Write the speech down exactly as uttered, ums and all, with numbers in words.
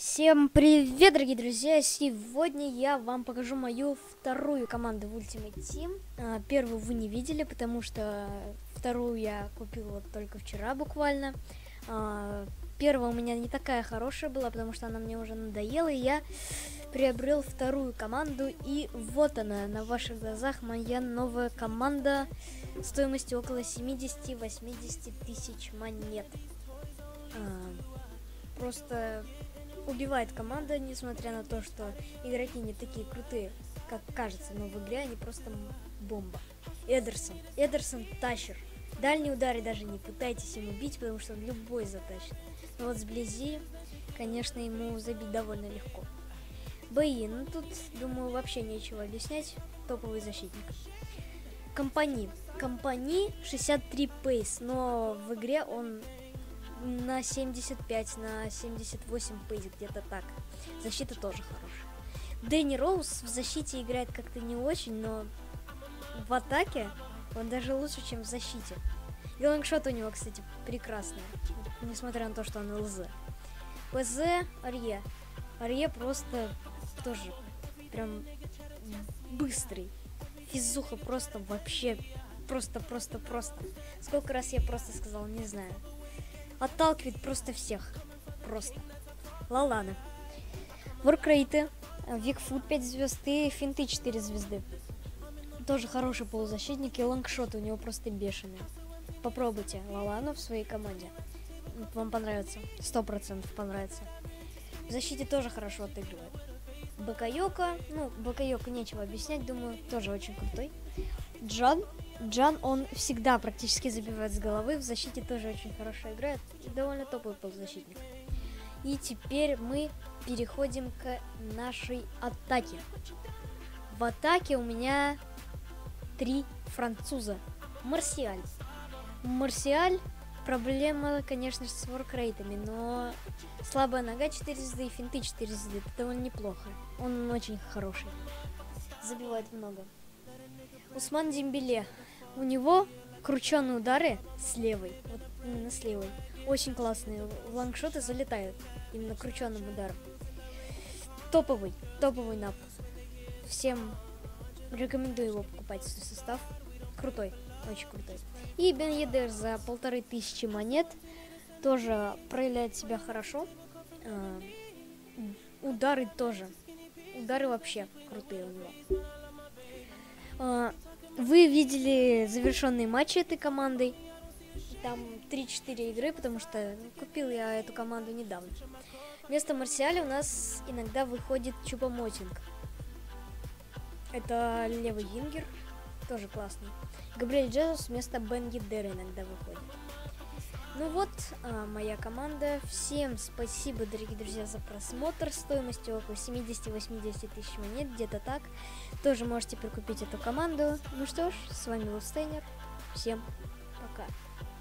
Всем привет, дорогие друзья! Сегодня я вам покажу мою вторую команду в Ultimate Team. А, первую вы не видели, потому что вторую я купил вот только вчера буквально. А, первая у меня не такая хорошая была, потому что она мне уже надоела, и я приобрел вторую команду. И вот она, на ваших глазах, моя новая команда стоимостью около семьдесят-восемьдесят тысяч монет. А, просто... убивает команда, несмотря на то, что игроки не такие крутые, как кажется, но в игре они просто бомба. Эдерсон. Эдерсон тащер. Дальние удары даже не пытайтесь ему бить, потому что он любой затащит. Но вот сблизи, конечно, ему забить довольно легко. Бои. Ну тут, думаю, вообще нечего объяснять. Топовый защитник. Компани. Компани шестьдесят три пейс, но в игре он... на семьдесят пять, на семьдесят восемь пейс, где-то так. Защита тоже хорошая. Дэнни Роуз в защите играет как-то не очень, но в атаке он даже лучше, чем в защите. И лонгшот у него, кстати, прекрасный, несмотря на то, что он ЛЗ. ПЗ Арье. Арье просто тоже прям быстрый. Физуха просто вообще просто-просто-просто. Сколько раз я просто сказал, не знаю. Отталкивает просто всех. Просто. Лалана. Воркрейты. Викфуд пять звезд и финты четыре звезды. Тоже хороший полузащитник, и лонгшот у него просто бешеный. Попробуйте Лалану в своей команде. Вам понравится. Сто процентов понравится. В защите тоже хорошо отыгрывает. Бакайока. Ну, Бакайока нечего объяснять, думаю, тоже очень крутой. Джан. Джан, он всегда практически забивает с головы, в защите тоже очень хорошо играет, и довольно топовый полузащитник. И теперь мы переходим к нашей атаке. В атаке у меня три француза. Марсиаль. Марсиаль, проблема, конечно же, с воркрейтами, но слабая нога четыре звезды и финты четыре звезды, это довольно неплохо. Он очень хороший, забивает много. Усман Дембеле. У него крученые удары с левой, вот именно с левой. Очень классные. Лонгшоты залетают именно крученным ударом. Топовый, топовый нап. Всем рекомендую его покупать, состав. Крутой, очень крутой. И Бен Йедder за полторы тысячи монет тоже проявляет себя хорошо. А, удары тоже. Удары вообще крутые у него. А, Вы видели завершенные матчи этой командой. Там три-четыре игры, потому что купил я эту команду недавно. Вместо Марсиаля у нас иногда выходит Чупомотинг. Это левый вингер, тоже классный. Габриэль Джезус вместо Бен Йеддера иногда выходит. Ну вот, а, моя команда. Всем спасибо, дорогие друзья, за просмотр. Стоимостью около семьдесят-восемьдесят тысяч монет, где-то так. Тоже можете прикупить эту команду. Ну что ж, с вами был Стейнер. Всем пока.